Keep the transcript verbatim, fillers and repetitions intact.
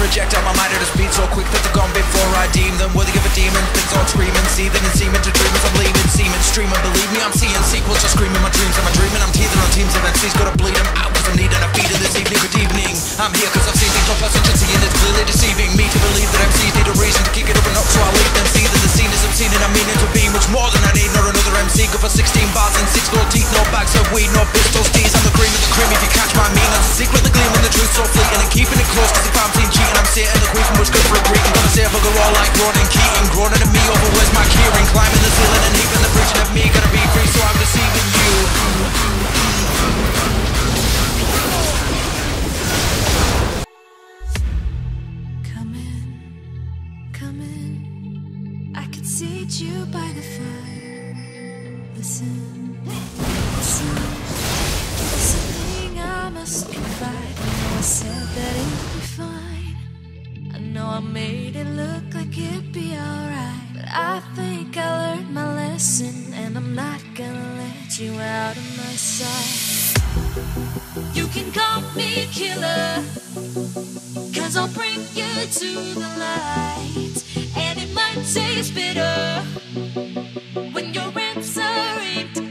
projectile my mind at a speed so quick that they're gone before I deem them worthy of a demon. Things all screaming, seething and seeming to dreamers. I'm leaving, seeming, streaming. Believe me, I'm seeing sequels, just screaming my dreams. Am I dreaming? I'm teething on teams of M Cs. Gotta bleed them out cause I'm needing a beat in this evening. Good evening, I'm here cause I've seen things no person can see, and it's clearly deceiving me to believe that M Cs need a reason to kick it up and up, so I'll leave them see that the scene is obscene and I'm meaning to be much more than I need. Not another M C, go for sixteen bars and six gold teeth. No bags of weed, no pistols, tees. I'm the cream of the cream if you catch my meaning. I'm the secret, the gleam and the truth so fleeting, and keeping it close cause if I'm seen cheating I'm sitting the queen from much good for a greeting. Gonna say a bugger all like Ronan Keating, groaning at me over where's my keyring, climbing the ceiling and heaping the preaching of me. Gotta be free so I'm deceiving you. Come in, come in, I can seat you by the fire. Listen, listen, there's something I must confide. I said that it'd be fine. I know I made it look like it'd be alright, but I think I learned my lesson, and I'm not gonna let you out of my sight. You can call me killer, cause I'll bring you to the light, and it might taste bitter when your rents are inked.